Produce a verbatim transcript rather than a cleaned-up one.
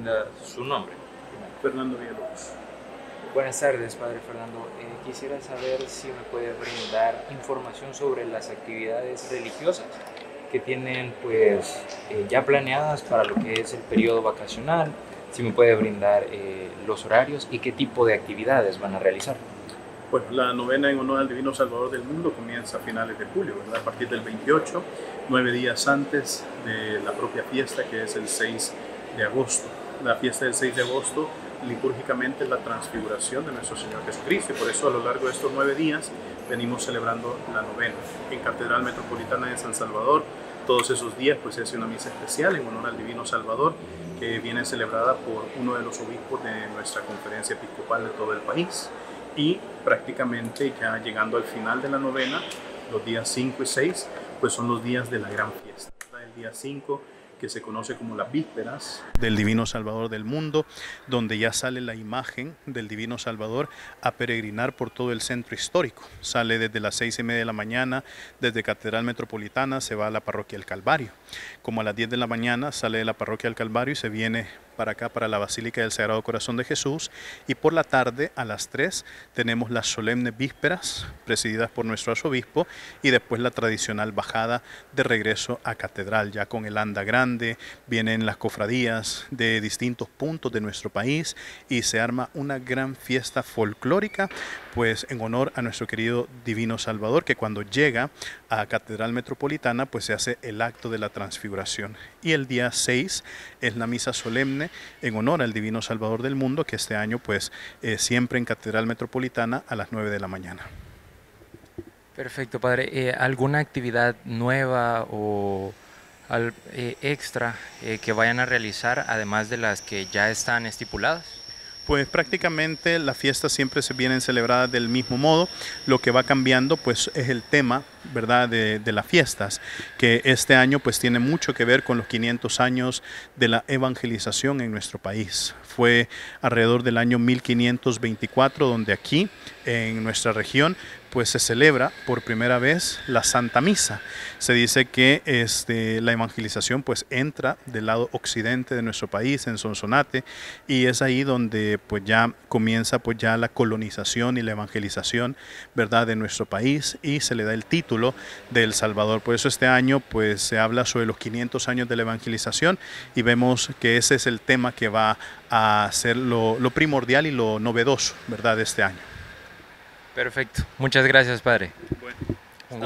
brinda su nombre. Fernando Villalobos. Buenas tardes, Padre Fernando. Eh, quisiera saber si me puede brindar información sobre las actividades religiosas que tienen pues eh, ya planeadas para lo que es el periodo vacacional, si me puede brindar eh, los horarios y qué tipo de actividades van a realizar. Bueno, la novena en honor al Divino Salvador del Mundo comienza a finales de julio, ¿verdad? A partir del veintiocho, nueve días antes de la propia fiesta, que es el seis de agosto. La fiesta del seis de agosto litúrgicamente es la transfiguración de nuestro Señor Jesucristo, y por eso a lo largo de estos nueve días venimos celebrando la novena. En Catedral Metropolitana de San Salvador, todos esos días pues se hace una misa especial en honor al Divino Salvador, que viene celebrada por uno de los obispos de nuestra conferencia episcopal de todo el país. Y prácticamente ya llegando al final de la novena, los días cinco y seis, pues son los días de la gran fiesta. El día cinco, que se conoce como las vísperas del Divino Salvador del mundo, donde ya sale la imagen del Divino Salvador a peregrinar por todo el centro histórico. Sale desde las seis y media de la mañana, desde Catedral Metropolitana se va a la parroquia del Calvario. Como a las diez de la mañana sale de la parroquia del Calvario y se viene para acá, para la Basílica del Sagrado Corazón de Jesús, y por la tarde a las tres tenemos las solemnes vísperas presididas por nuestro arzobispo, y después la tradicional bajada de regreso a Catedral, ya con el anda grande. Vienen las cofradías de distintos puntos de nuestro país y se arma una gran fiesta folclórica, pues en honor a nuestro querido Divino Salvador, que cuando llega a Catedral Metropolitana pues se hace el acto de la transfiguración. Y el día seis es la misa solemne en honor al Divino Salvador del mundo, que este año pues eh, siempre en Catedral Metropolitana a las nueve de la mañana. Perfecto, Padre. Eh, ¿Alguna actividad nueva o al, eh, extra eh, que vayan a realizar, además de las que ya están estipuladas? Pues prácticamente las fiestas siempre se vienen celebradas del mismo modo. Lo que va cambiando pues es el tema, ¿verdad?, de, de las fiestas, que este año pues tiene mucho que ver con los quinientos años de la evangelización en nuestro país. Fue alrededor del año mil quinientos veinticuatro donde aquí en nuestra región pues se celebra por primera vez la Santa Misa. Se dice que este, la evangelización pues entra del lado occidente de nuestro país, en Sonsonate, y es ahí donde pues ya comienza pues ya la colonización y la evangelización, ¿verdad?, de nuestro país, y se le da el título de El Salvador. Por eso este año pues se habla sobre los quinientos años de la evangelización, y vemos que ese es el tema que va a ser lo, lo primordial y lo novedoso, ¿verdad?, de este año. Perfecto. Muchas gracias, Padre. Bueno.